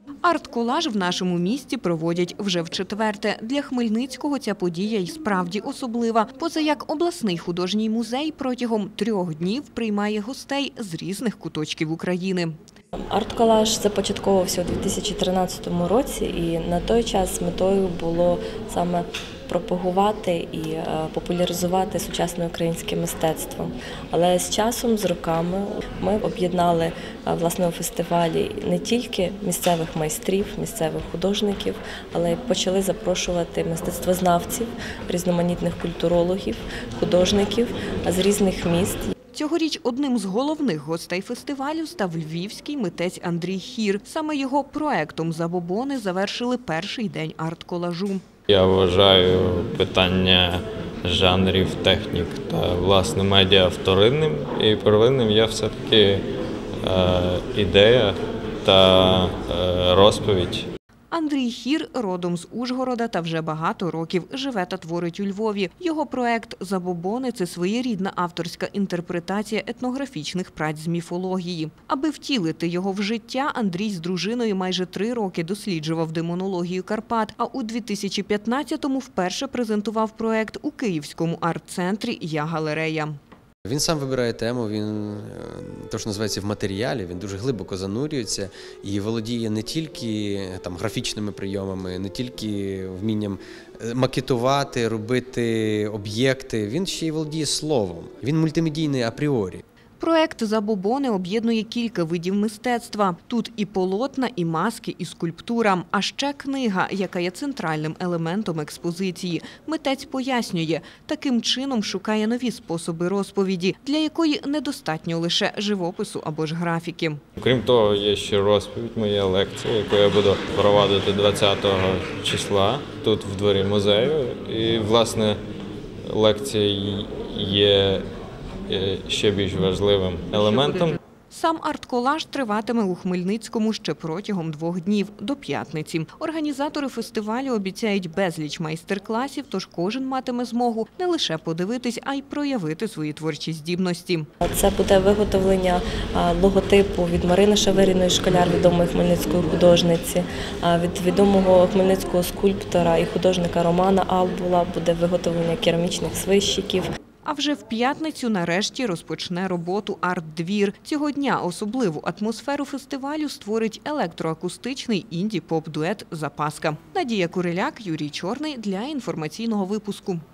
Арт-колаж в нашому місті проводять вже вчетверте. Для Хмельницького ця подія й справді особлива. Поза як обласний художній музей протягом 3 днів приймає гостей з різних куточків України. Арт-колаж започатковувався у 2013 році, і на той час метою було саме пропагувати і популяризувати сучасне українське мистецтво. Але з часом, з роками ми об'єднали власне у фестивалі не тільки місцевих майстрів, місцевих художників, але й почали запрошувати мистецтвознавців, різноманітних культурологів, художників з різних міст. Цьогоріч одним з головних гостей фестивалю став львівський митець Андрій Хір. Саме його проектом «Забобони» завершили перший день арт-колажу. Я вважаю питання жанрів, технік та, власне, медіа вторинним. І первинним є все-таки ідея та розповідь. Андрій Хір родом з Ужгорода та вже багато років живе та творить у Львові. Його проект «Забобони» – це своєрідна авторська інтерпретація етнографічних праць з міфології. Аби втілити його в життя, Андрій з дружиною майже 3 роки досліджував демонологію Карпат, а у 2015-му вперше презентував проект у Київському арт-центрі «Я-галерея». Він сам вибирає тему, він, те, що називається, в матеріалі, він дуже глибоко занурюється і володіє не тільки графічними прийомами, не тільки вмінням макетувати, робити об'єкти, він ще й володіє словом. Він мультимедійний апріорі. Проект «Забобони» об'єднує кілька видів мистецтва. Тут і полотна, і маски, і скульптура, а ще книга, яка є центральним елементом експозиції. Митець пояснює, таким чином шукає нові способи розповіді, для якої недостатньо лише живопису або ж графіки. Крім того, є ще розповідь, моя лекція, яку я буду проводити 20 числа тут в дворі музею. І, власне, лекція є ще більш важливим елементом. Сам арт-колаж триватиме у Хмельницькому ще протягом 2 днів, до п'ятниці. Організатори фестивалю обіцяють безліч майстер-класів, тож кожен матиме змогу не лише подивитись, а й проявити свої творчі здібності. Це буде виготовлення логотипу від Марини Шаверіної, школяр, відомої хмельницької художниці, від відомого хмельницького скульптора і художника Романа Албула буде виготовлення керамічних свищиків. А вже в п'ятницю нарешті розпочне роботу арт-двір. Цього дня особливу атмосферу фестивалю створить електроакустичний інді-поп-дует «Запаска». Надія Куриляк, Юрій Чорний для інформаційного випуску.